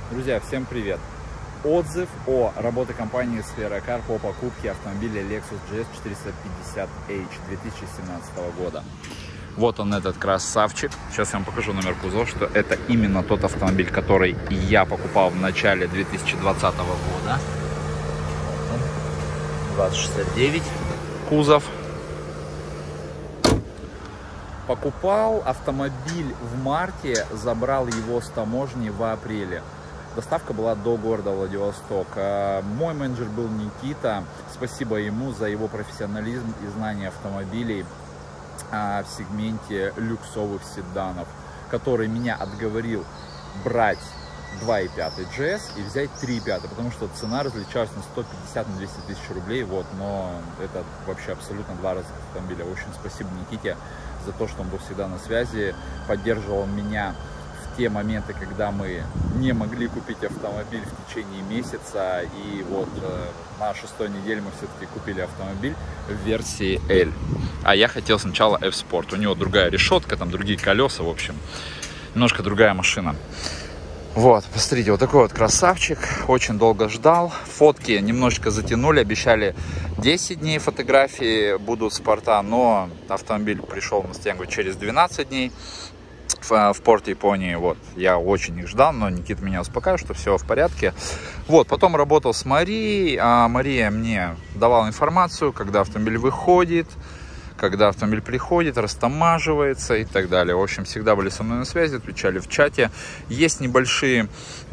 Друзья, всем привет! Отзыв о работе компании Sphera Car по покупке автомобиля Lexus GS 450H 2017 года. Вот он, этот красавчик. Сейчас я вам покажу номер кузова, что это именно тот автомобиль, который я покупал в начале 2020 года. 2069 кузов. Покупал автомобиль в марте, забрал его с таможни в апреле. Доставка была до города Владивосток. Мой менеджер был Никита. Спасибо ему за его профессионализм и знание автомобилей в сегменте люксовых седанов, который меня отговорил брать 2.5 GS и взять 3.5, потому что цена различалась на 150-200 тысяч рублей, вот, но это вообще абсолютно два разных автомобиля. В общем, спасибо Никите за то, что он был всегда на связи, поддерживал меня в те моменты, когда мы не могли купить автомобиль в течение месяца, и вот на 6-й неделе мы все-таки купили автомобиль в версии L. А я хотел сначала F-Sport, у него другая решетка, там другие колеса, в общем, немножко другая машина. Вот, посмотрите, вот такой вот красавчик, очень долго ждал, фотки немножечко затянули, обещали 10 дней фотографии будут с порта, но автомобиль пришел на стоянку через 12 дней в порт Японии. Вот, я очень их ждал, но Никита меня успокаивал, что все в порядке. Вот, потом работал с Марией, а Мария мне давала информацию, когда автомобиль выходит, когда автомобиль приходит, растамаживается и так далее. В общем, всегда были со мной на связи, отвечали в чате. Есть небольшие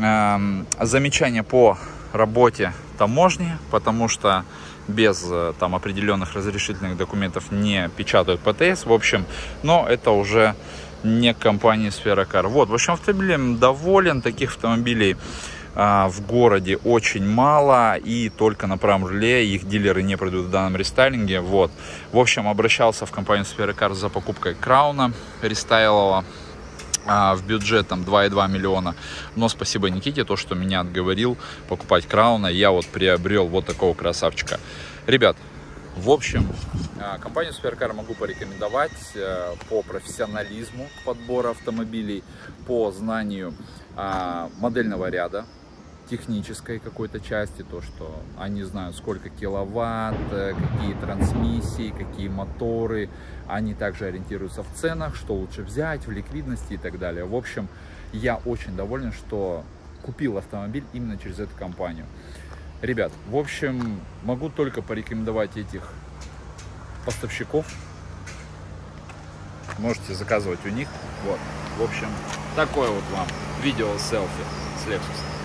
замечания по работе таможни, потому что без там определенных разрешительных документов не печатают ПТС. В общем, но это уже не компания Sphera Car. Вот, в общем, автомобилем доволен. Таких автомобилей в городе очень мало, и только на правом руле, их дилеры не продают в данном рестайлинге. Вот, в общем, обращался в компанию Sphera Car за покупкой крауна рестайлового в бюджет там 2,2 миллиона, но спасибо Никите, то, что меня отговорил покупать крауна, я вот приобрел вот такого красавчика. Ребят, в общем, компанию Sphera Car могу порекомендовать по профессионализму подбора автомобилей, по знанию модельного ряда, технической какой-то части, то, что они знают, сколько киловатт, какие трансмиссии, какие моторы. Они также ориентируются в ценах, что лучше взять, в ликвидности и так далее. В общем, я очень доволен, что купил автомобиль именно через эту компанию. Ребят, в общем, могу только порекомендовать этих поставщиков. Можете заказывать у них. Вот, в общем, такое вот вам видео селфи с Lexus.